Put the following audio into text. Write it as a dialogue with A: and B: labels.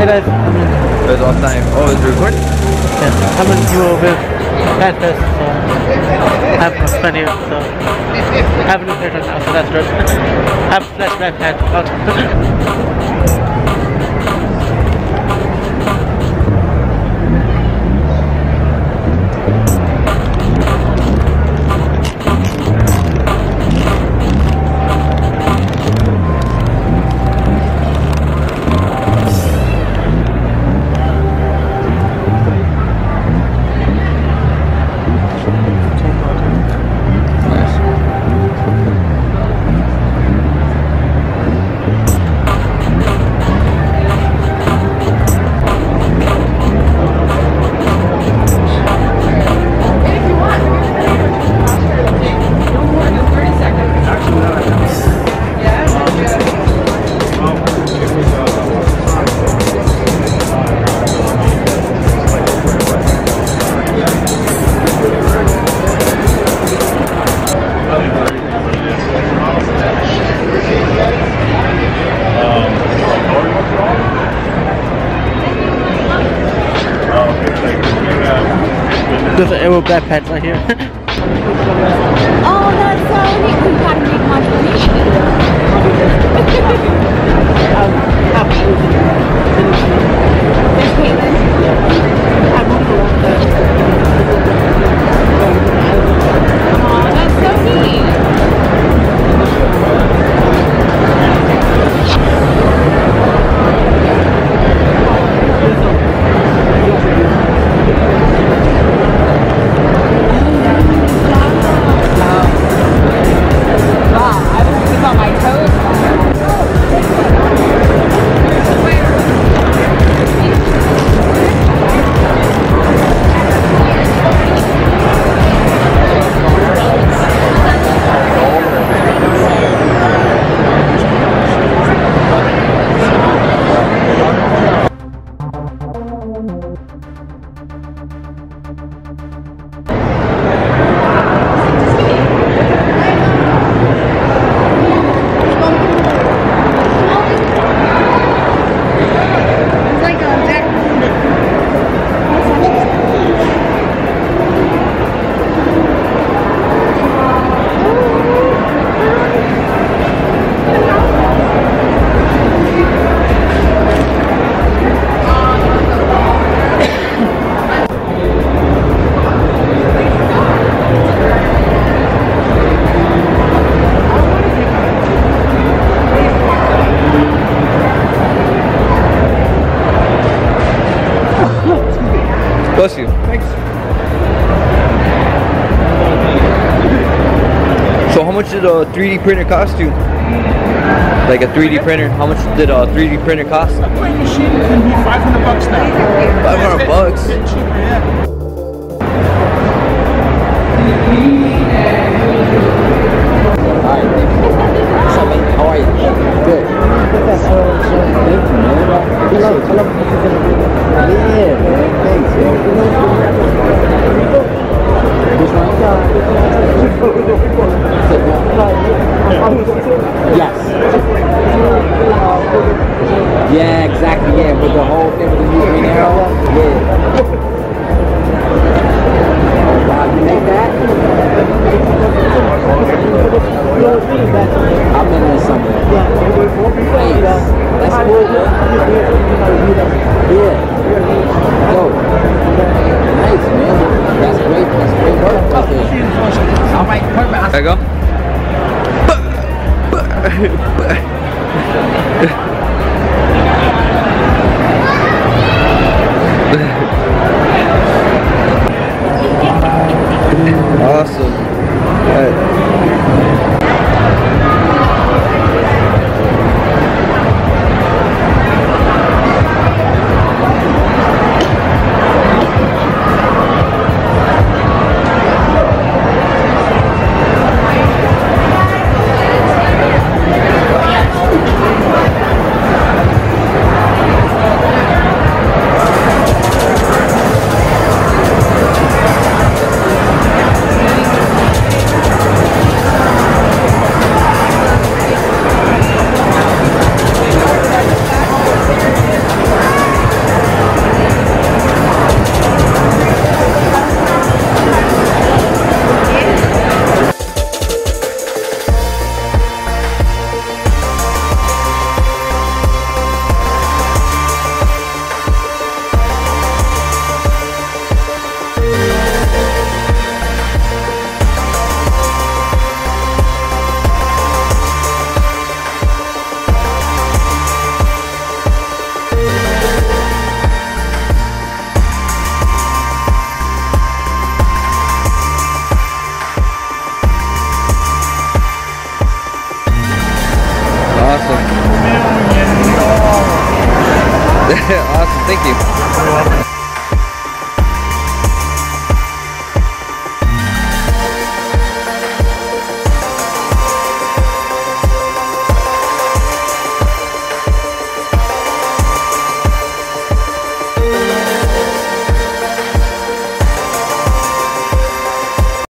A: guys.
B: It was all time. Oh, is it recording?
A: Yes, I'm in duo with Bad Fest, so I have plenty of stuff. I have a new character now, so that's good. I have a flashback pad out. There's an arrow black patch right here.
C: Oh, that's so neat. We've got to make modifications. There's Caitlin. Oh, that's so neat.
B: Bless you. Thanks. So how much did a 3D printer cost you? Like a 3D printer, how much did a 3D printer cost?
D: A plane machine can be $500 now.
B: $500?
D: It's getting cheaper, yeah.
E: Hi. What's up, man? How are you? Good. Yes. Yeah, exactly. Yeah, with the whole thing with the new green arrow. Yeah. Wow, you make that? I'm in there somewhere. Nice. That's cool, man. Yeah. Yo. Nice, man. That's great. That's great work right there. All right, perfect.
B: There you go. Awesome. All right. Awesome, thank you.
A: You're welcome.